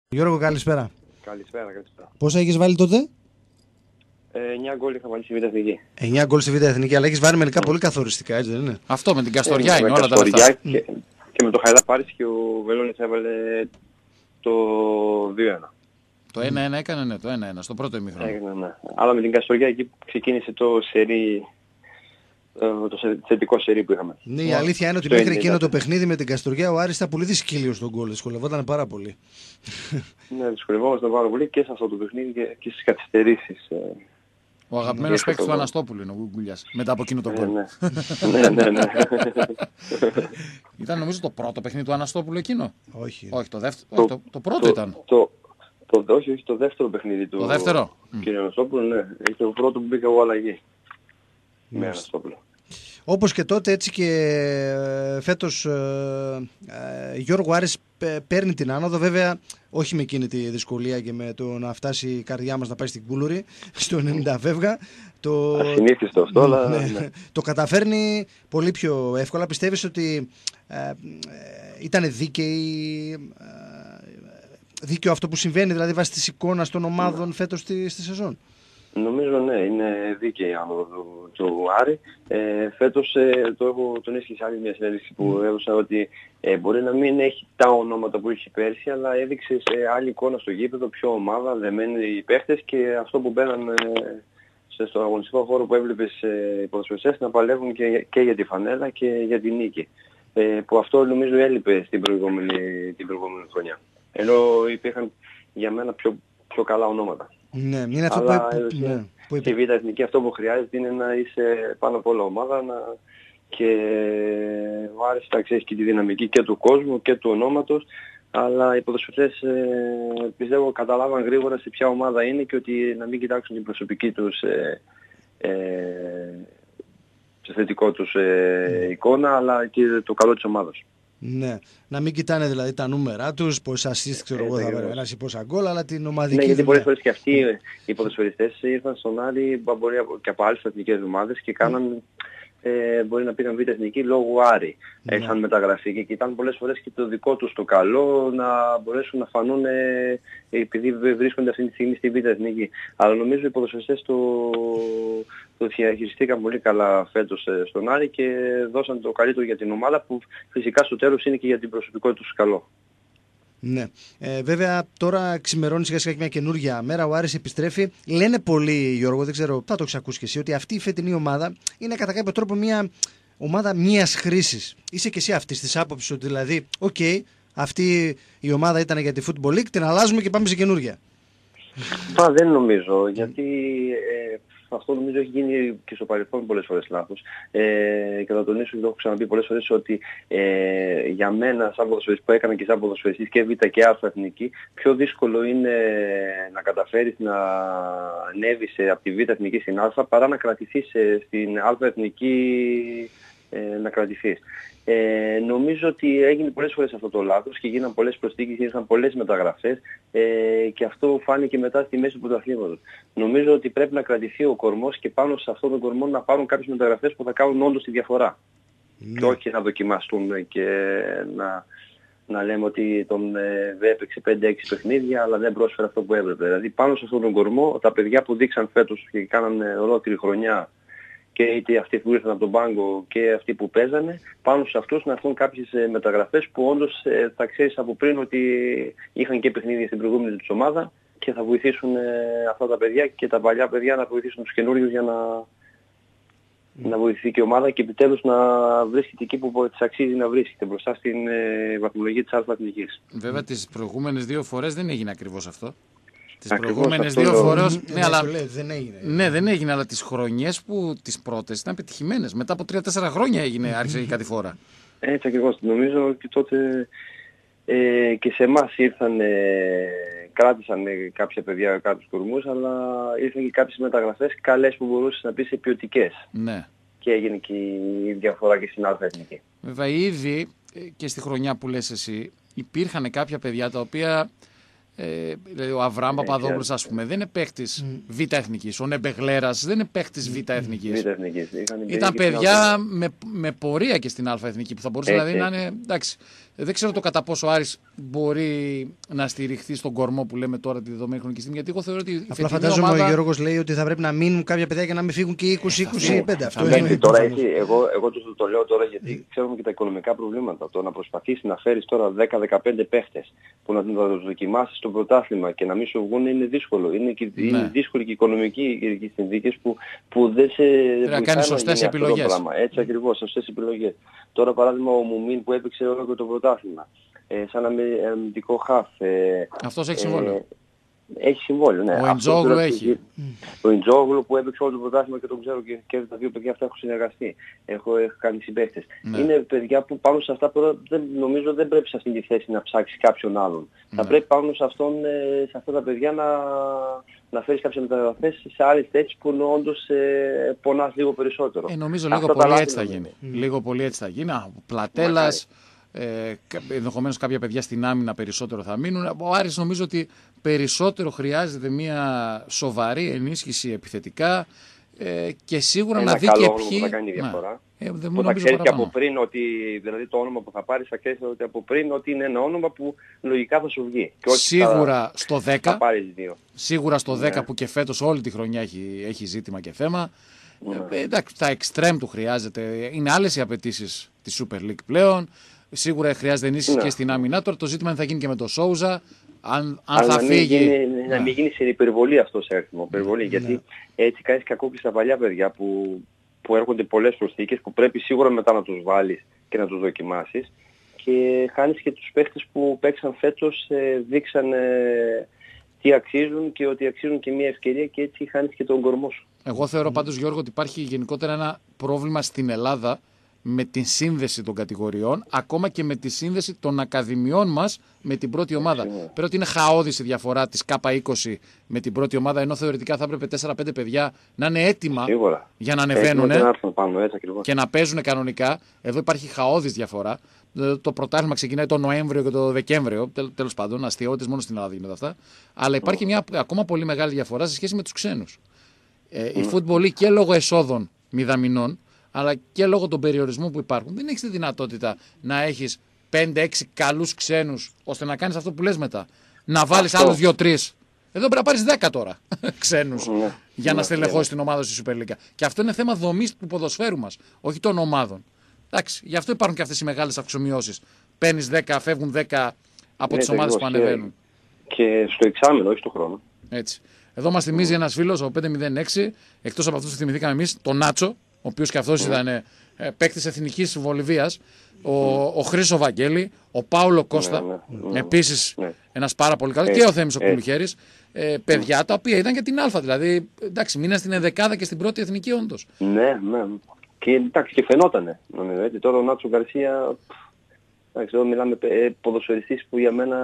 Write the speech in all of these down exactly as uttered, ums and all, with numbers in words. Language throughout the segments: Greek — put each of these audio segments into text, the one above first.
Γιώργο, καλησπέρα. Καλησπέρα, καλησπέρα. Πόσα έχεις βάλει τότε? Ε, εννιά γκολ είχα βάλει στη Β' Εθνική. εννιά γκολ στη Β' Εθνική, αλλά έχεις βάλει μερικά mm. πολύ καθοριστικά, έτσι δεν είναι? Αυτό με την Καστοριά ε, είναι με όλα τα λεφτά. Και, mm. και με το Χαϊδά Πάρης και ο Βελόνης έβαλε το δύο ένα. Το ένα ένα έκανε, ναι, το ένα ένα στο πρώτο ημίχρονο. Έκανε, ναι. Αλλά με την Καστοριά εκεί που ξεκίνησε το σερί, το θετικό σερί που είχαμε. Ναι, η αλήθεια είναι ότι μέχρι εκείνο το παιχνίδι με την Καστοριά ο Άρης ήταν πολύ δυσκύλιος στον γκολ, δυσκολευόταν πάρα πολύ. Ναι, δυσκολευόμασταν πάρα πολύ και σε αυτό το παιχνίδι και, και στις καθυστερήσεις. Ο αγαπημένος παίκτης του Αναστόπουλου είναι ο Γκουγκουλιάς, μετά από εκείνο το γκολ. Ναι, ναι, ναι. Ήταν νομίζω το πρώτο παιχνίδι του Αναστόπουλου εκείνο. Όχι. Όχι, το, δεύτερο, το, το, το πρώτο το, ήταν. Το, το, το, όχι, όχι, το δεύτερο παιχνίδι του. Το δεύτερο. Κ. Αναστόπουλου, ναι. Έχει το πρώτο που μπήκα εγώ αλλαγή. Με Αναστόπουλο. Όπως και τότε, έτσι και φέτος ε, ε, Γιώργο Άρης παίρνει την άνοδο, βέβαια όχι με εκείνη τη δυσκολία και με το να φτάσει η καρδιά μας να πάει στην Κούλουρη στο ενενήντα φεύγα. Το, ασυνήθιστο αυτό, αλλά... Ναι, ναι. Το καταφέρνει πολύ πιο εύκολα. Πιστεύεις ότι ε, ε, ήταν δίκαιη, ε, δίκαιο αυτό που συμβαίνει, δηλαδή βάσει της εικόνας των ομάδων φέτος στη, στη σεζόν? Νομίζω ναι, είναι δίκαιη η άνοδο του, του Άρη. Ε, φέτος ε, το έχω τονίσει σε άλλη μια συνέντευξη που έδωσα ότι ε, μπορεί να μην έχει τα ονόματα που είχε πέρσι, αλλά έδειξε σε άλλη εικόνα στο γήπεδο, πιο ομάδα, δεμένοι οι παίχτες και αυτό που μπαίναν ε, στον αγωνιστικό χώρο που έβλεπες ε, οι ποδοσφαιριστές να παλεύουν και, και για τη φανέλα και για τη νίκη. Ε, που αυτό νομίζω έλειπε στην προηγούμενη, την προηγούμενη χρονιά. Ενώ υπήρχαν για μένα πιο, πιο καλά ονόματα. Ναι, είναι αυτό αλλά που, ναι, ναι, που στη Β' Εθνική αυτό που χρειάζεται είναι να είσαι πάνω από όλα ομάδα να... και ο Άρης θα ξέρει και τη δυναμική και του κόσμου και του ονόματος, αλλά οι ποδοσφαιριστές ε, πιστεύω καταλάβαν γρήγορα σε ποια ομάδα είναι και ότι να μην κοιτάξουν την προσωπική τους ε, ε, το θετικό τους ε, εικόνα, αλλά και το καλό της ομάδας. Ναι, να μην κοιτάνε δηλαδή τα νούμερα τους, πόσα assist ξέρω εγώ θα βρει ένας ή πόσα γκολ, αλλά την ομαδική. Ναι, γιατί πολλές φορές και αυτοί οι ποδοσφαιριστές ήρθαν στον Άρη μπορεί και από άλλες εθνικές ομάδες και κάναν, ε, μπορεί να πήγαν Β' Εθνική λόγω Άρη. Ναι. Είχαν μεταγραφεί και κοιτάνε πολλές φορές και το δικό τους το καλό να μπορέσουν να φανούν ε, επειδή βρίσκονται αυτή τη στιγμή στη Β' Εθνική. Αλλά νομίζω οι ποδοσφαιριστές το, το διαχειριστήκαν πολύ καλά φέτος ε, στον Άρη και δώσαν το καλύτερο για την ομάδα που φυσικά στο τέλος είναι και για την προσωπικότητα τους καλό. Ναι. Ε, βέβαια τώρα ξημερώνει σιγά σιγά και μια καινούργια μέρα. Ο Άρης επιστρέφει. Λένε πολλοί, Γιώργο, δεν ξέρω, θα το ξακούσει και εσύ, ότι αυτή η φετινή ομάδα είναι κατά κάποιο τρόπο μια ομάδα μίας χρήσης. Είσαι και εσύ αυτής της άποψης ότι δηλαδή, οκ, okay, αυτή η ομάδα ήταν για τη Football League, την αλλάζουμε και πάμε σε καινούργια? Μα δεν νομίζω, γιατί ε, αυτό νομίζω έχει γίνει και στο παρελθόν πολλές φορές λάθος. Ε, και θα τονίσω και το έχω ξαναπεί πολλές φορές ότι ε, για μένα σαν ποδοσφαιριστής που έκανα και σαν ποδοσφαιριστής και Β' και Α Εθνική, πιο δύσκολο είναι να καταφέρεις να ανέβεις από τη Β' Εθνική στην Α παρά να κρατηθείς στην Α Εθνική, ε, να κρατηθείς. Ε, νομίζω ότι έγινε πολλές φορές αυτό το λάθος και γίναν πολλές προσθήκες, ήρθαν πολλές μεταγραφές ε, και αυτό φάνηκε μετά στη μέση του πρωταθλήματος. Νομίζω ότι πρέπει να κρατηθεί ο κορμός και πάνω σε αυτόν τον κορμό να πάρουν κάποιες μεταγραφές που θα κάνουν όντως τη διαφορά. Mm. Και όχι να δοκιμαστούμε και να, να λέμε ότι τον ε, έπαιξε πέντε έξι παιχνίδια αλλά δεν πρόσφερε αυτό που έπρεπε. Δηλαδή πάνω σε αυτόν τον κορμό τα παιδιά που δείξαν φέτος και κάνανε ολόκληρη χρονιά, και είτε αυτοί που ήρθαν από τον πάγκο και αυτοί που παίζανε, πάνω σε αυτούς να έρθουν κάποιες μεταγραφές που όντως ε, θα ξέρεις από πριν ότι είχαν και παιχνίδια στην προηγούμενη τους ομάδα και θα βοηθήσουν ε, αυτά τα παιδιά και τα παλιά παιδιά να βοηθήσουν τους καινούριους για να, mm. να βοηθηθεί και η ομάδα και επιτέλους να βρίσκεται εκεί που της αξίζει να βρίσκεται, μπροστά στην ε, βαθμολογία της Α Εθνικής. Βέβαια τις προηγούμενες δύο φορές δεν έγινε ακριβώς αυτό. Τις προηγούμενες δύο φορές. Ναι, αλλά... δεν έγινε. Ναι, δεν έγινε, αλλά τις χρονιές που τις πρώτες ήταν πετυχημένες. Μετά από τρία τέσσερα χρόνια έγινε, άρχισε η κατηφόρα. Έτσι ακριβώς. Νομίζω και τότε ε, και σε εμάς ήρθαν, ε, κράτησαν ε, κάποια παιδιά, κάποιους κορμούς, αλλά ήρθαν και κάποιες μεταγραφές καλές που μπορούσες να πεις ποιοτικές. Ναι. Και έγινε και η διαφορά και στην Α Εθνική. Βέβαια ήδη και στη χρονιά που λες εσύ υπήρχαν κάποια παιδιά τα οποία... Ε, δηλαδή ο Αβραάμ Παπαδόπουλος, ας πούμε, δεν είναι παίκτης mm. Β' Εθνικής. Ο Νεμπεγλέρας δεν είναι παίκτης Β' Εθνικής. Ήταν παιδιά με, με πορεία και στην Α Εθνική που θα μπορούσε δηλαδή να είναι. Εντάξει, δεν ξέρω το κατά πόσο ο Άρης μπορεί να στηριχθεί στον κορμό που λέμε τώρα τη δεδομένη χρονική στιγμή. Γιατί εγώ θεωρώ ότι. Απλά φαντάζομαι ομάδα... ο Γιώργος λέει ότι θα πρέπει να μείνουν κάποια παιδιά και να μην φύγουν και είκοσι είκοσι πέντε. Αυτό είναι. Τώρα έχει, εγώ εγώ το, το λέω τώρα γιατί ξέρουμε και τα οικονομικά προβλήματα. Το να προσπαθήσει να φέρει τώρα δέκα δεκαπέντε παίχτες που να τους δοκιμάσει στο πρωτάθλημα και να μην σου βγουν είναι δύσκολο. Είναι, και, ναι. είναι δύσκολη και οικονομική συνθήκες που, που δεν σε. Πρέπει να κάνει σωστές επιλογές. Έτσι ακριβώς, σωστές επιλογές. Τώρα παράδειγμα ο Μουμίν που έπαιξε όλο και το πρωτάθλημα. Ε, σαν αμυντικό χαφ. Ε, Αυτός έχει συμβόλαιο. Ε, έχει συμβόλαιο, ναι. Ο Ιντζόγλου έχει. Ο Ιντζόγλου που έπαιξε όλο το πρωτάθλημα και τον ξέρω και, και τα δύο παιδιά αυτά έχουν συνεργαστεί. Έχω, έχω κάνει συμπαίχτες. Ναι. Είναι παιδιά που πάνω σε αυτά που δεν, νομίζω δεν πρέπει σε αυτή τη θέση να ψάξει κάποιον άλλον. Ναι. Θα πρέπει πάνω σε, αυτόν, σε αυτά τα παιδιά να, να φέρεις κάποιες μεταγραφές σε άλλες θέσεις που όντως ε, πονάς λίγο περισσότερο. Ε, νομίζω λίγο πολύ έτσι θα γίνει. Mm. Λίγο πολύ έτσι θα γίνει. Πλατέλας. Ε, ενδεχομένως κάποια παιδιά στην άμυνα περισσότερο θα μείνουν. Ο Άρης νομίζω ότι περισσότερο χρειάζεται μια σοβαρή ενίσχυση επιθετικά ε, και σίγουρα ένα να δει καλό και όνομα ποιοι. Που θα κάνει διαφορά. Ε, δεν που θα ξέρεις και από πριν ότι δηλαδή το όνομα που θα πάρεις θα ξέρεις ότι από πριν ότι είναι ένα όνομα που λογικά θα σου βγει. Και σίγουρα θα, στο δέκα. Θα πάρεις δύο. Σίγουρα στο ναι. δέκα που και φέτος όλη τη χρονιά έχει, έχει ζήτημα και θέμα. Ναι. Ε, εντάξει, τα extreme του χρειάζεται. Είναι άλλες οι απαιτήσεις της Super League πλέον. Σίγουρα χρειάζεται ενίσχυση ναι. και στην άμυνα. Τώρα το ζήτημα θα γίνει και με το Σόουζα. Αν, αν θα να φύγει. Μην γίνει, ναι. Να μην γίνει σε υπερβολή αυτό σε αριθμό. Υπερβολή, ναι. Γιατί έτσι κάνεις κακό και στα παλιά παιδιά που, που έρχονται πολλές προσθήκες που πρέπει σίγουρα μετά να τους βάλεις και να τους δοκιμάσεις. Και χάνεις και τους παίχτες που παίξαν φέτος, ε, δείξαν ε, τι αξίζουν και ότι αξίζουν και μια ευκαιρία και έτσι χάνεις και τον κορμό σου. Εγώ θεωρώ πάντως Γιώργο ότι υπάρχει γενικότερα ένα πρόβλημα στην Ελλάδα με τη σύνδεση των κατηγοριών, ακόμα και με τη σύνδεση των ακαδημιών μας με την πρώτη ομάδα. Πέρα ότι είναι χαόδης η διαφορά της K είκοσι με την πρώτη ομάδα, ενώ θεωρητικά θα έπρεπε τέσσερα πέντε παιδιά να είναι έτοιμα Σίγουρα. για να ανεβαίνουν πάνω, και να παίζουν κανονικά. Εδώ υπάρχει χαόδης διαφορά. Το πρωτάθλημα ξεκινάει το Νοέμβριο και το Δεκέμβριο, τέλος πάντων, αστειότητες μόνο στην Ελλάδα γίνονται αυτά. Αλλά υπάρχει μια ακόμα πολύ μεγάλη διαφορά σε σχέση με τους ξένους. Ε, η φουτμπολή και λόγω εσόδων μηδαμινών, αλλά και λόγω των περιορισμών που υπάρχουν, δεν έχεις τη δυνατότητα να έχεις πέντε έξι καλούς ξένους, ώστε να κάνεις αυτό που λες μετά. Να βάλεις άλλους δύο τρία. Εδώ πρέπει να πάρεις δέκα τώρα ξένους ναι, για ναι, να στελεχώσεις ναι. την ομάδα στη Super League. Και αυτό είναι θέμα δομής του ποδοσφαίρου μας, όχι των ομάδων. Εντάξει, γι' αυτό υπάρχουν και αυτές οι μεγάλες αυξομοιώσεις. Παίρνεις δέκα, φεύγουν δέκα από ναι, τις ομάδες που ανεβαίνουν. Και στο εξάμηνο, όχι στο χρόνο. Έτσι. Εδώ μας θυμίζει ένας φίλος, ο πέντε μηδέν έξι, εκτός από αυτούς που θυμηθήκαμε εμείς, τον Νάτσο, ο οποίος και αυτός mm. ήταν ε, παίκτης εθνικής Βολιβίας, ο, ο Χρήσο Βαγγέλη, ο Πάουλο Κώστα, ναι, ναι, ναι, επίσης ναι. ένας πάρα πολύ καλός, και ο Θέμης ο Κουλουχέρης, ε, παιδιά τα οποία ήταν και την Α, δηλαδή εντάξει, μείναν στην ενδεκάδα και στην πρώτη εθνική όντως. Ναι, ναι. Και εντάξει, και φαινότανε. Νομίζω, έτσι. Τώρα ο Νάτσο Γκαρσία, εντάξει, εδώ μιλάμε ε, ποδοσφαιριστής που για μένα.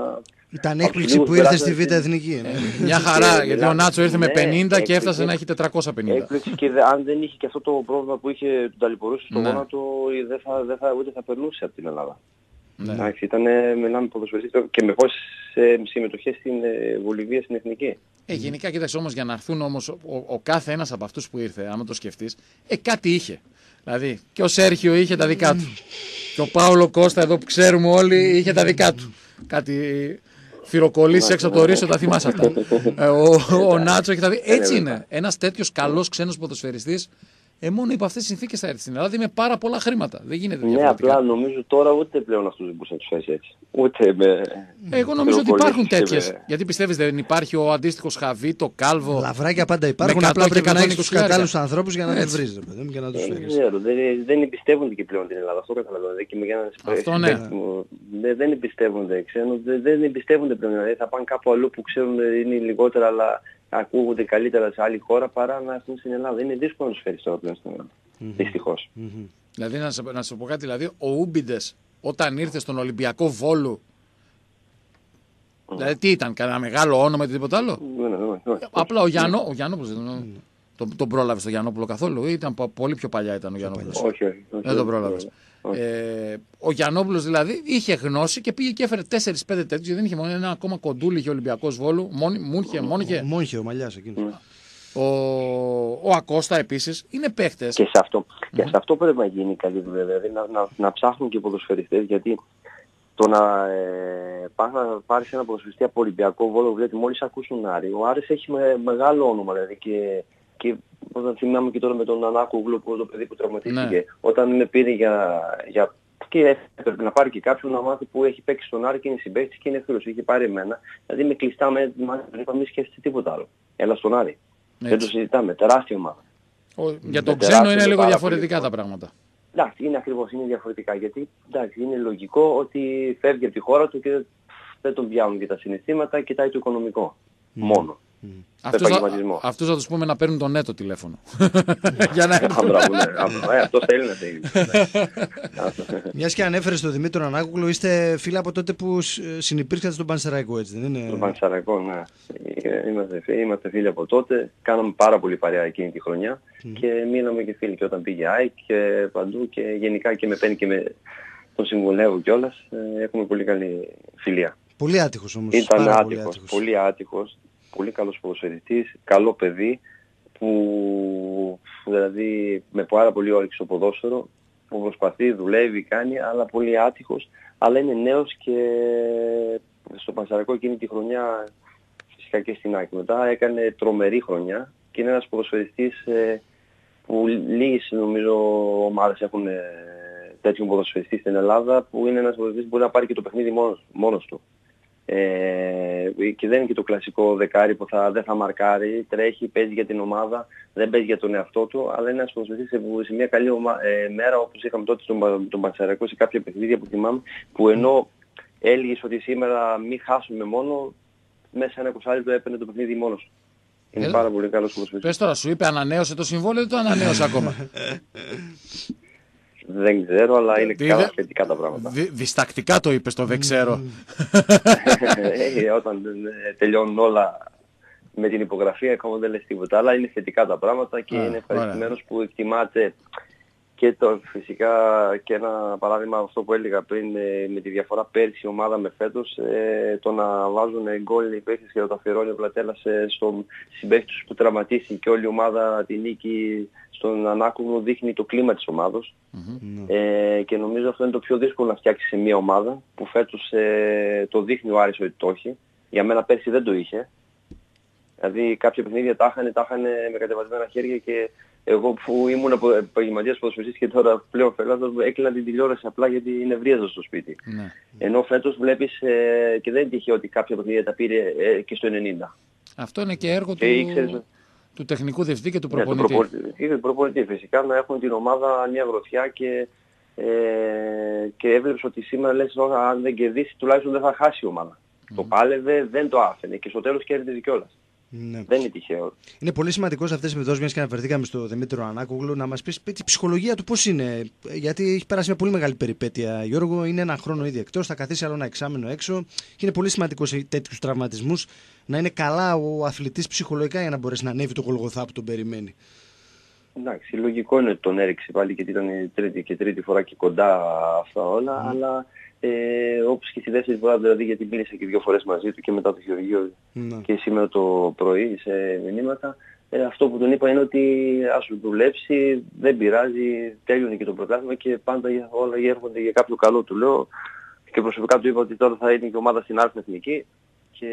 Ήταν έκπληξη που ήρθε στη Β' Εθνική. Ε, μια χαρά, γιατί ο Νάτσο ήρθε με πενήντα και έφτασε να έχει τετρακόσια πενήντα. Έκπληξη και αν δεν είχε και αυτό το πρόβλημα που είχε τον ταλαιπωρούσε στο γόνατο, δεν θα, δεν θα, ούτε θα περνούσε από την Ελλάδα. Ναι. Εντάξει, ήταν, μιλάμε ποδοσφαιριστής και με πόσες συμμετοχές στην Βολιβία στην Εθνική. Ε, γενικά, κοίταξε όμως, για να έρθουν όμως ο, ο κάθε ένας από αυτούς που ήρθε, άμα το σκεφτείς, ε, κάτι είχε. Δηλαδή, και ο Σέρχιο είχε τα δικά του. Και ο Πάολο Κώστα, εδώ που ξέρουμε όλοι, είχε τα δικά του. Κάτι θυροκολλήσεις έξω από το ρίσο, τα θυμάσαι αυτά. ε, ο, ο Νάτσο έχει τα δικά. Έτσι είναι. Ένας τέτοιος καλός ξένος ποδοσφαιριστής, ε, μόνο υπό αυτές τις συνθήκες θα έρθει στην Ελλάδα με πάρα πολλά χρήματα. Δεν γίνεται διαφορετικά. Ναι, απλά νομίζω τώρα ούτε πλέον αυτούς δεν μπορούσε να τους φέρει έτσι. Ούτε με. Εγώ νομίζω ότι υπάρχουν τέτοιες. Με... Γιατί πιστεύεις δεν υπάρχει ο αντίστοιχος Χαβί, το Κάλβο. Λαβράκια πάντα υπάρχουν. Απλά πρέπει να έχεις τους κατάλληλους ανθρώπους για να τα βρεις και να τους φέρεις. Δεν εμπιστεύονται και πλέον την Ελλάδα. Αυτό καταλαβαίνω. Αυτό ναι. Δεν εμπιστεύονται. Δεν εμπιστεύονται πλέον. Δηλαδή θα πάνε κάπου αλλού που ξέρουν είναι λιγότερα, αλλά ακούγονται καλύτερα σε άλλη χώρα παρά να έρθουν στην Ελλάδα. Είναι δύσκολο να τους φέρεις τώρα πλέον στην Ελλάδα. Mm-hmm. Δυστυχώς. Mm-hmm. Δηλαδή να, να σου πω κάτι, δηλαδή ο Ούμπιντες όταν ήρθε στον Ολυμπιακό Βόλου, mm. δηλαδή τι ήταν, κανένα μεγάλο όνομα ή τίποτα άλλο. Ναι, ναι, ναι, ναι. Απλά ο, Γιάννο, ο Γιάννοπουλος δεν mm. τον, τον πρόλαβε τον Γιάννοπουλο καθόλου ή ήταν πολύ πιο παλιά ήταν ο Γιάννοπουλος. Όχι, όχι. Δεν τον πρόλαβες. Ε, ο Γιαννόπουλος δηλαδή είχε γνώση και πήγε και έφερε τέσσερα πέντε τέτοιους. Δεν είχε μόνο ένα ακόμα κοντούλι, είχε Ολυμπιακός Βόλου. Μούνχε, μόνχε. Μόνχε, ο Μαλλιάς εκείνος. Ο, ο Ακώστα επίσης είναι παίχτες. Και σε αυτό, mm. και σε αυτό πρέπει να γίνει καλή δουλειά. Δηλαδή να, να, να ψάχνουν και οι ποδοσφαιριστές, γιατί το να ε, πας να πάρεις ένα ποδοσφαιριστή από Ολυμπιακό Βόλο, γιατί μόλις ακούσουν Άρη, ο Άρης έχει με, μεγάλο όνομα, δηλαδή και, και όταν θυμάμαι και τώρα με τον Ανάκογλου, που το παιδί που τραυματίστηκε, ναι. Όταν με πήρε για, για και έπρεπε να πάρει και κάποιον να μάθει που έχει παίξει στον Άρη και είναι συμπαίκτης και είναι φίλος, είχε πάρει εμένα, δηλαδή με κλειστά με, με είπα μη σκέφτεσαι τίποτα άλλο, έλα στον Άρη, έτσι. Δεν το συζητάμε, τεράστια ομάδα. Ο, για τον ξένο είναι λίγο διαφορετικά τα πράγματα. Εντάξει, είναι ακριβώς, είναι διαφορετικά, γιατί εντάξει, είναι λογικό ότι φεύγει από τη χώρα του και δεν τον πιάνουν και τα συναισθήματα, κοιτάει το οικονομικό mm. μόνο. Mm. Αυτούς, θα, αυτούς θα τους πούμε να παίρνουν τον νέτο τηλέφωνο. Για να έρθουν. Αυτός θέλει να θέλει. Μιας και ανέφερε στον Δημήτρο Ανάκογλου, είστε φίλοι από τότε που συνυπήρξατε στον Πανσεραϊκό, έτσι δεν είναι? Στον Πανσεραϊκό, ναι. Είμαστε, είμαστε φίλοι από τότε. Κάναμε πάρα πολύ παρέα εκείνη τη χρονιά mm. και μείναμε και φίλοι και όταν πήγε ΑΕΚ και παντού και γενικά και με παίρνει και με τον συμβουλεύω κιόλας. Έχουμε πολύ καλή φιλία. Πολύ άτυχος όμως. Ήταν άτυχος, πολύ άτυχος. Πολύ καλός ποδοσφαιριστής, καλό παιδί, που δηλαδή με πάρα πολύ όρεξη στο ποδόσφαιρο, που προσπαθεί, δουλεύει, κάνει, αλλά πολύ άτυχος, αλλά είναι νέος και στο Πανσεραϊκό εκείνη τη χρονιά, φυσικά και στην Άκη μετά, έκανε τρομερή χρονιά και είναι ένας ποδοσφαιριστής ε, που λίγες νομίζω ομάδες έχουν ε, τέτοιον ποδοσφαιριστή στην Ελλάδα, που είναι ένας ποδοσφαιριστής που μπορεί να πάρει και το παιχνίδι μόνος, μόνος του. Ε, και δεν είναι και το κλασικό δεκάρι που θα, δεν θα μαρκάρει, τρέχει, παίζει για την ομάδα, δεν παίζει για τον εαυτό του, αλλά είναι ένας ποδοσφαιριστής σε, σε μια καλή ομα, ε, μέρα, όπως είχαμε τότε στον τον Πανσεραϊκό, σε κάποια παιχνίδια που θυμάμαι, που ενώ έλεγες ότι σήμερα μην χάσουμε μόνο, μέσα σε ένα εικοσάλεπτο έπαιρνε το παιχνίδι μόνος. Είναι ε, πάρα πολύ καλός ποδοσφαιριστής. Πες τώρα, σου είπε ανανέωσε το συμβόλαιο ή το ανανέωσε ακόμα? Δεν ξέρω, αλλά είναι Δι, καλά θετικά τα πράγματα. Δι, διστακτικά το είπες το δεν ξέρω. ε, όταν τελειώνουν όλα με την υπογραφή, ακόμα δεν λες τίποτα. Αλλά είναι θετικά τα πράγματα και ah, είναι ευχαριστημένος που εκτιμάται και το, φυσικά και ένα παράδειγμα αυτό που έλεγα πριν με τη διαφορά πέρσι η ομάδα με φέτος, ε, το να βάζουν γκολ οι παίκτες και το αφιερώνει ο Πλατέλας στον συμπαίχτη τους που τραυματίσει και όλη η ομάδα τη νίκη στον Ανάκογλου δείχνει το κλίμα της ομάδος. Mm-hmm. Ε, και νομίζω αυτό είναι το πιο δύσκολο να φτιάξει σε μια ομάδα που φέτος ε, το δείχνει ο Άρης ότι το έχει. Για μένα πέρσι δεν το είχε. Δηλαδή κάποια παιχνίδια τα είχαν, τα είχαν με κατεβασμένα χέρια και εγώ που ήμουν επαγγελματίας ποδοσφαιριστής και τώρα πλέον φελάδος έκλεινα την τηλεόραση απλά γιατί νευρίαζα στο σπίτι. Ναι. Ενώ φέτος βλέπεις ε, και δεν τυχαίο ότι κάποια παιχνίδια τα πήρε ε, και στο ενενήντα. Αυτό είναι και έργο και του... Ήξερες... του τεχνικού διευθυντή και του προπονητή. Ναι, του προπονητή, προπονητή φυσικά, να έχουν την ομάδα μια γροθιά και, ε, και έβλεψε ότι σήμερα λες αν δεν κερδίσει τουλάχιστον δεν θα χάσει η ομάδα. Mm. Το πάλευε, δεν το άφηνε και στο τέλος κέρδιζε κιόλας. Ναι. Δεν είναι τυχαίο. Είναι πολύ σημαντικό σε αυτές τις περιπτώσεις, μιας και αναφερθήκαμε στο Δημήτριο Ανάκογλου, να μας πεις η ψυχολογία του πώς είναι. Γιατί έχει περάσει μια πολύ μεγάλη περιπέτεια, Γιώργο. Είναι ένα χρόνο ήδη εκτός, θα καθίσει άλλο ένα εξάμηνο έξω. Και είναι πολύ σημαντικό σε τέτοιους τραυματισμούς να είναι καλά ο αθλητής ψυχολογικά για να μπορέσει να ανέβει το Γολγοθά που τον περιμένει. Εντάξει, λογικό είναι ότι τον έριξε πάλι γιατί ήταν η τρίτη και τρίτη φορά και κοντά αυτά όλα, mm. αλλά ε, όπως και στη δεύτερη φορά, δηλαδή γιατί μίλησα και δύο φορές μαζί του και μετά το Γεωργείο mm. και σήμερα το πρωί σε μηνύματα, ε, αυτό που τον είπα είναι ότι ας σου δουλέψει, δεν πειράζει, τέλειωνε και το πρωτάθλημα και πάντα όλα έρχονται για κάποιο καλό, του λέω, και προσωπικά του είπα ότι τώρα θα είναι και ομάδα στην Άρη Εθνική και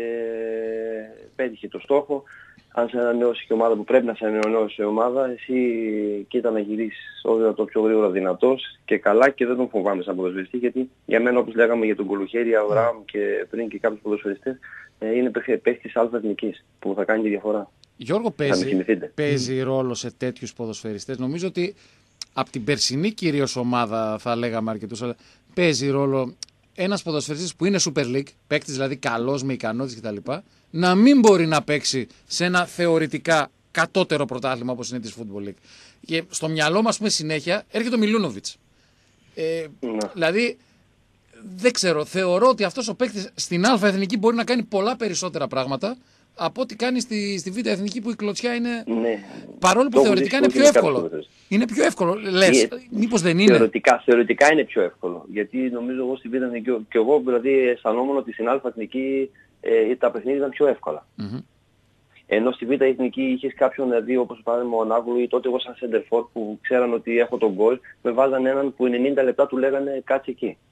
πέτυχε το στόχο. Αν σε ανανεώσει και ομάδα που πρέπει να σε ανανεώσει η ομάδα, εσύ κοίτα να γυρίσεις όσο το πιο γρήγορα δυνατός και καλά και δεν τον φοβάμαι σαν ποδοσφαιριστή, γιατί για μένα όπως λέγαμε για τον Κολουχέρη, Αβραάμ και πριν και κάποιους ποδοσφαιριστές, είναι παίχτης αλφα εθνικής που θα κάνει τη διαφορά. Γιώργο, παίζει, παίζει mm. ρόλο σε τέτοιους ποδοσφαιριστές. Νομίζω ότι από την περσινή κυρίως ομάδα θα λέγαμε αρκετούς, αλλά παίζει ρόλο ένας ποδοσφαιριστής που είναι Super League, παίκτης δηλαδή καλός με ικανότητες κτλ., να μην μπορεί να παίξει σε ένα θεωρητικά κατώτερο πρωτάθλημα όπως είναι της Football League. Και στο μυαλό μας, πούμε, συνέχεια έρχεται ο Μιλούνοβιτς. Ε, ναι. Δηλαδή, δεν ξέρω, θεωρώ ότι αυτός ο παίκτης στην Α Εθνική μπορεί να κάνει πολλά περισσότερα πράγματα από ό,τι κάνει στη, στη Β Εθνική που η κλωτσιά είναι. Ναι. Παρόλο που το θεωρητικά είναι πιο εύκολο. Είναι πιο εύκολο. Λες, μήπως δεν είναι. Θεωρητικά, θεωρητικά είναι πιο εύκολο. Γιατί νομίζω εγώ στη Β Εθνική και εγώ δηλαδή αισθανόμουν ότι στην Α Εθνική ε, τα παιχνίδια ήταν πιο εύκολα. Mm-hmm. Ενώ στη Β Εθνική είχες κάποιον δηλαδή όπως παράδειγμα ο Νάγλου ή τότε εγώ σαν σεντερφόρ που ξέραν ότι έχω τον γκολ, με βάζαν έναν που ενενήντα λεπτά του λέγανε κάτσε εκεί.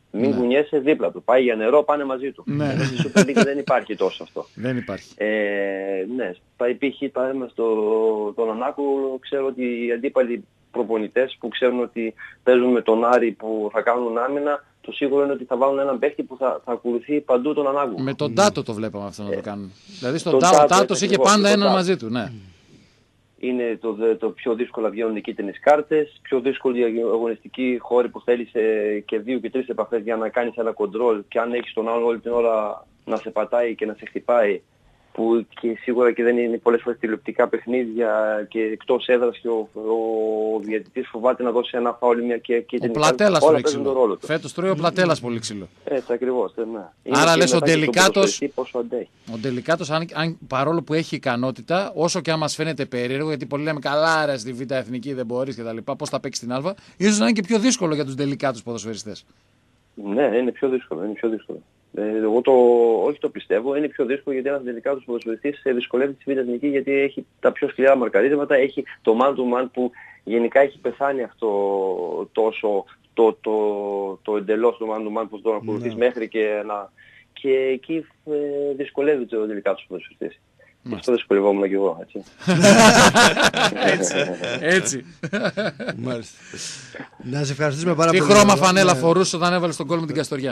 Μην Ναι. κουνιέσαι δίπλα του. Πάει για νερό, πάνε μαζί του. Ναι. Στη Super League δεν υπάρχει τόσο αυτό. Δεν υπάρχει. Ε, ναι, πάει π.χ. παράδειγμα στο τον Ανάκου, ξέρω ότι οι αντίπαλοι προπονητές που ξέρουν ότι παίζουν με τον Άρη που θα κάνουν άμυνα, το σίγουρο είναι ότι θα βάλουν έναν παίχτη που θα, θα ακολουθεί παντού τον Ανάκου. Με τον Τάτο το βλέπαμε αυτό να το κάνουν. Δηλαδή στον τον Τάτο, Τάτο, Τάτος έτσι είχε ακριβώς, πάντα τον έναν Τάτο. μαζί του. Ναι. Είναι το, το πιο δύσκολα βγαίνουν οι κίτρινες κάρτες, πιο δύσκολη αγωνιστική χώρη που θέλεις ε, και δύο και τρεις επαφές για να κάνεις ένα κοντρόλ και αν έχεις τον άλλον όλη την ώρα να σε πατάει και να σε χτυπάει, που και σίγουρα και δεν είναι πολλές φορές τηλεοπτικά παιχνίδια και εκτός έδρας και ο, ο διαιτητής φοβάται να δώσει ένα φάουλ μια και Ο κίτρινη Πλατέλας όλα πολύ παίζουν τον ξύλο. ρόλο του. Φέτος τρώει ο Πλατέλας πολύ ξύλο. Έτσι ακριβώς, ναι. Είναι Άρα και λες ο μετά και στον Ντελικάτος- ποδοσφαιριστή πόσο αντέχει. Ο Ντελικάτος, αν, αν, παρόλο που έχει ικανότητα, όσο και αν μας φαίνεται περίεργο, γιατί πολλοί λέμε καλά, ρε, στη Β' Εθνική δεν μπορείς και τα λοιπά, πώς θα παίξει την Α, ίσως να είναι και πιο δύσκολο για τους Ντελικάτους ποδοσφαιριστές. Ναι, είναι πιο δύσκολο, είναι πιο δύσκολο. Ε, εγώ το, όχι το πιστεύω, είναι πιο δύσκολο γιατί ένας τελικά τους ποδοσφαιριστής δυσκολεύει τη Β' Εθνική γιατί έχει τα πιο σκληρά μαρκαρίσματα, έχει το man to man που γενικά έχει πεθάνει αυτό τόσο, το, το, το εντελώς το man to man που τον ακολουθείς μέχρι και να... Και εκεί ε, δυσκολεύεται ο τελικά τους ποδοσφαιριστής. Γι' αυτό δυσκολευόμουν και εγώ, έτσι. έτσι, έτσι. Μάλιστα. Να σε ευχαριστήσουμε πάρα Τι πολύ. χρώμα Γιώργο. φανέλα Ναι. φορούσε όταν έβαλε τον κόλ με την Καστοριά.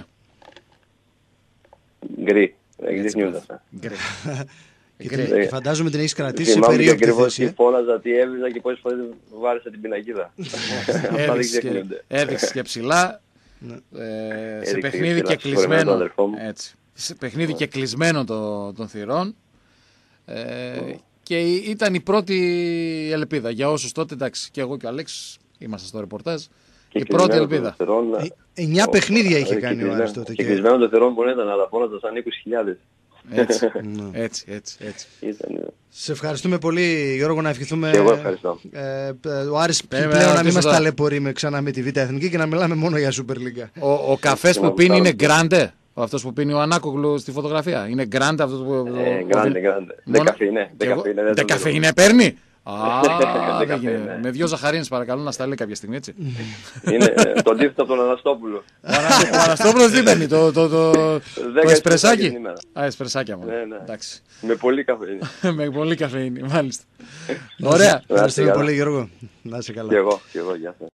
Γκρι. Δεν δείχνει αυτά. Γκρι. Και Γκρι. την- και φαντάζομαι την έχεις κρατήσει σε Θυμάμαι και περίοπτη ακριβώς θέση. τι ε. φώναζα, τι έβριζα και πόσες φορές βάρισα την πινακίδα. Αυτά δεν Έδειξε και, ξεχνιούνται. έδειξε και ψηλά. Ναι. ε, σε Έδειξε παιχνίδι ψηλά, και συγχωρεμένο τον κλεισμένο. αδερφό μου. Έτσι. Σε παιχνίδι και κλεισμένο το- των θυρών. Ε, και η- ήταν η πρώτη ελπίδα για όσους τότε, εντάξει, και εγώ και ο Αλέξης είμαστε στο ρεπορτάζ. Και Η πρώτη κλεισμένο ελπίδα. των θυρών, Ε, Εννιά παιχνίδια είχε και κάνει ο κλεισμένο- Άρης τότε. Και και- κλεισμένο των θυρών μπορεί να ήταν, αλλά φώναζα σαν είκοσι χιλιάδες. Έτσι, Ναι. έτσι, έτσι, έτσι. Ήταν. Σε ευχαριστούμε πολύ, Γιώργο, να ευχηθούμε. Και εγώ ευχαριστώ. Ε, ε, ο Άρης Βέβαια, πλέον να μην ρωτήσω μας τώρα. ταλαιπωρεί με- ξανά με τη Β' Εθνική και να μιλάμε μόνο για Super League. Ο, ο καφές και που να πίνει είναι γουστάρω. γκράντε. Αυτός που πίνει ο Ανάκογλου στη φωτογραφία. Είναι γκράντε αυτό που. Ε, γκράντε, γκράντε. Δεκαφίνε, δεκαφίνε, δεν το Δεκαφίνε παίρνει. Α, δεν Δεκαφίνε. γίνεται. Με δυο ζαχαρίνες παρακαλώ να στα λέει κάποια στιγμή έτσι. Είναι ε, το αντίθετο από τον Αναστόπουλο. Ο Ανα- Ο Αναστόπουλος τι παίρνει, το, το, το, το Δέκα εσπρεσάκι. την ημέρα. Α, εσπρεσάκια μου. Ναι, ναι. Εντάξει. Με πολύ καφέ. Με πολύ καφέινη, μάλιστα. Ωραία. Ευχαριστούμε καλά. πολύ, Γιώργο. Να είσαι καλά. Και εγώ, και εγώ, γεια σας.